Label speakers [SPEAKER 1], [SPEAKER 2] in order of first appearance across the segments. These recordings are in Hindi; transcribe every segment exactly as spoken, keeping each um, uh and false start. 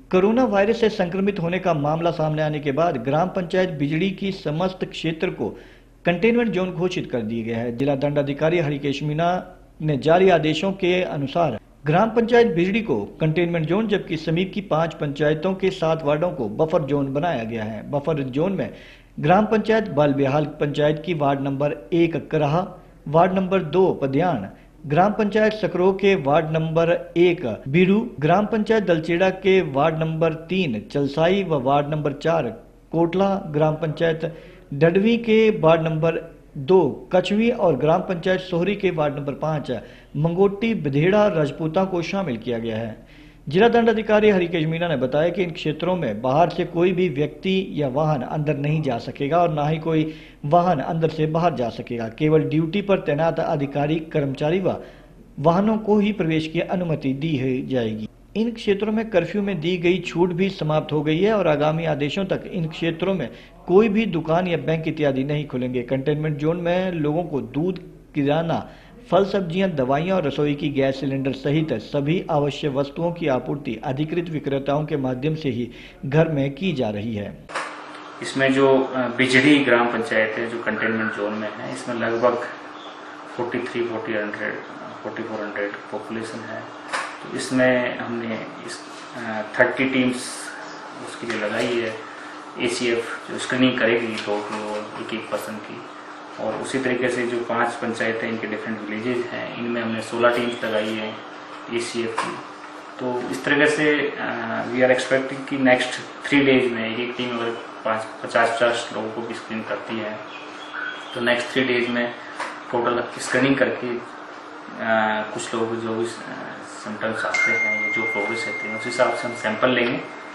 [SPEAKER 1] कोरोना वायरस से संक्रमित होने का मामला सामने आने के बाद ग्राम पंचायत बिजड़ी की समस्त क्षेत्र को कंटेनमेंट जोन घोषित कर दिया गया है। जिला दंडाधिकारी हरिकेश मीणा ने जारी आदेशों के अनुसार ग्राम पंचायत बिजड़ी को कंटेनमेंट जोन, जबकि समीप की पांच पंचायतों के सात वार्डों को बफर जोन बनाया गया है। बफर जोन में ग्राम पंचायत बालबेहाल पंचायत की वार्ड नंबर एक कराहा, वार्ड नंबर दो पदियान, ग्राम पंचायत सकरो के वार्ड नंबर एक बीड़ू, ग्राम पंचायत दलचेड़ा के वार्ड नंबर तीन चलसाई व वार्ड नंबर चार कोटला, ग्राम पंचायत डडवी के वार्ड नंबर दो कछवी और ग्राम पंचायत सोहरी के वार्ड नंबर पाँच मंगोटी बधेड़ा राजपूता को शामिल किया गया है। जिला दंडाधिकारी हरिकेश मीणा ने बताया कि इन क्षेत्रों में बाहर से कोई भी व्यक्ति या वाहन अंदर नहीं जा सकेगा और न ही कोई वाहन अंदर से बाहर जा सकेगा। केवल ड्यूटी पर तैनात अधिकारी, कर्मचारी व वाहनों को ही प्रवेश की अनुमति दी जाएगी। इन क्षेत्रों में कर्फ्यू में दी गई छूट भी समाप्त हो गई है और आगामी आदेशों तक इन क्षेत्रों में कोई भी दुकान या बैंक इत्यादि नहीं खुलेंगे। कंटेनमेंट जोन में लोगों को दूध, किराना, फल, सब्जियां, दवाइयां और रसोई की गैस सिलेंडर सहित सभी आवश्यक वस्तुओं की आपूर्ति अधिकृत विक्रेताओं के माध्यम से ही घर में की जा रही है।
[SPEAKER 2] इसमें जो बिजड़ी ग्राम पंचायत है जो कंटेनमेंट जोन में है, इसमें लगभग तैंतालीस, चौवालीस सौ पॉपुलेशन है। तो इसमें हमने इस तीस टीम्स उसके लिए लगाई है। एसीएफ जो स्क्रीनिंग करेगी टोटल एक एक पर्सन की, और उसी तरीके से जो पांच पंचायतें इनके डिफरेंट विलेजेस हैं, इनमें हमने सोलह टीम्स लगाई है एसीएफ की। तो इस तरीके से वी आर एक्सपेक्टिंग कि नेक्स्ट थ्री डेज में एक एक टीम अगर पाँच पचास पचास लोगों को भी स्क्रीन करती है तो नेक्स्ट थ्री डेज में टोटल स्क्रीनिंग करके आ, कुछ लोग जो भी सिम्टम्स आते हैं या जो प्रोग्रेस रहते हैं उस हिसाब से हम सैंपल लेंगे।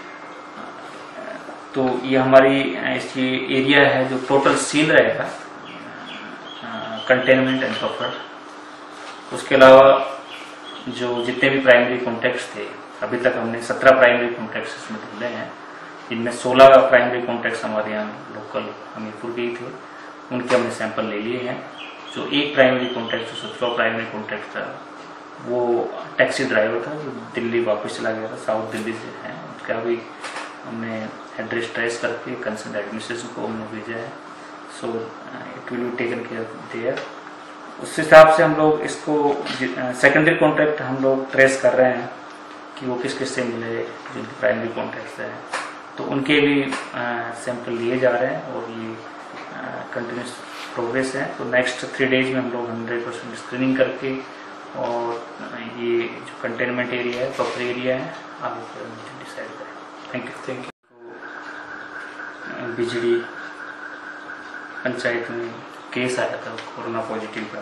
[SPEAKER 2] तो ये हमारी इसकी एरिया है जो टोटल सील रहेगा, कंटेनमेंट एंड बफर। उसके अलावा जो जितने भी प्राइमरी कॉन्टैक्ट्स थे, अभी तक हमने सत्रह प्राइमरी कॉन्टैक्ट्स इसमें ढूंढे हैं, जिनमें सोलह प्राइमरी कॉन्टैक्ट्स हमारे यहाँ लोकल हमीरपुर के ही थे, उनके हमने सैंपल ले लिए हैं। जो एक प्राइमरी कॉन्टैक्ट, जो सत्रह प्राइमरी कॉन्टैक्ट था, वो टैक्सी ड्राइवर था जो दिल्ली वापस चला गया था, साउथ दिल्ली से है। उसका भी हमने एड्रेस ट्रेस करके कंसर्न एडमिनिस्ट्रेशन को हमने भेजा है। So it will be taken care there. उस हिसाब से हम लोग इसको सेकेंडरी कॉन्टैक्ट हम लोग ट्रेस कर रहे हैं कि वो किस किस से मिले, जिनके प्राइमरी कॉन्टैक्ट्स हैं, तो उनके भी सैंपल लिए जा रहे हैं और ये कंटिन्यूस प्रोग्रेस है। तो नेक्स्ट थ्री डेज में हम लोग हंड्रेड परसेंट स्क्रीनिंग करके और ये जो कंटेनमेंट एरिया है, बफर एरिया है, आगे डिसाइड करें। Thank you thank you. Bijri panchayat में केस आया था कोरोना पॉजिटिव का।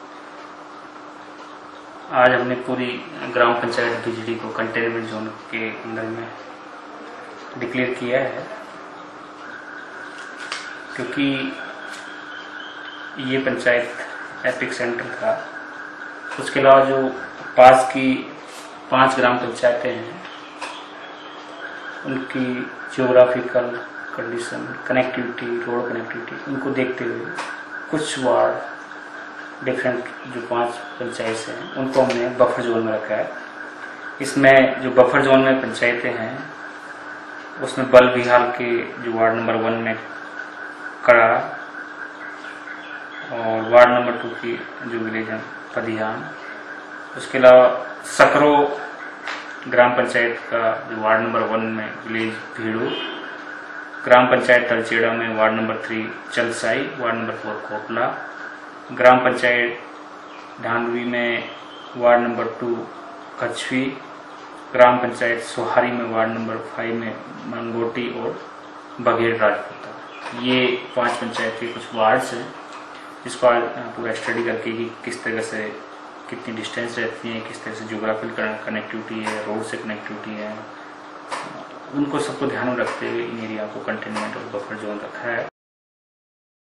[SPEAKER 2] आज हमने पूरी ग्राम पंचायत बिजड़ी को कंटेनमेंट जोन के अंदर में डिक्लेयर किया है, क्योंकि ये पंचायत एपिक सेंटर था। उसके अलावा जो पास की पांच ग्राम पंचायतें हैं, उनकी geographical condition, connectivity, road connectivity, उनको देखते हुए कुछ वार्ड डिफरेंट जो पांच पंचायत हैं उनको हमने बफर जोन में रखा है। इसमें जो बफर जोन में पंचायतें हैं उसमें बालबेहाल के जो वार्ड नंबर वन में कड़ा और वार्ड नंबर टू की जो विलेज है पदियान, उसके अलावा सकरो ग्राम पंचायत का जो वार्ड नंबर वन में विलेज भीड़ू, ग्राम पंचायत दलचेड़ा में ward number three Chalsai, ward number four Kotla, ग्राम पंचायत ढांडवी में वार्ड नंबर टू कछवी, ग्राम पंचायत सोहारी में वार्ड नंबर फाइव में मंगोटी और बघेड़ राजपूता। ये पांच पंचायत के कुछ वार्ड्स हैं जिसको आज पूरा स्टडी करके कि किस तरह से कितनी डिस्टेंस रहती है, किस तरह से ज्योग्राफिकल कनेक्टिविटी है, रोड से कनेक्टिविटी है, उनको सबको ध्यान में रखते हुए इन एरिया को कंटेनमेंट और बफर जोन रखा है।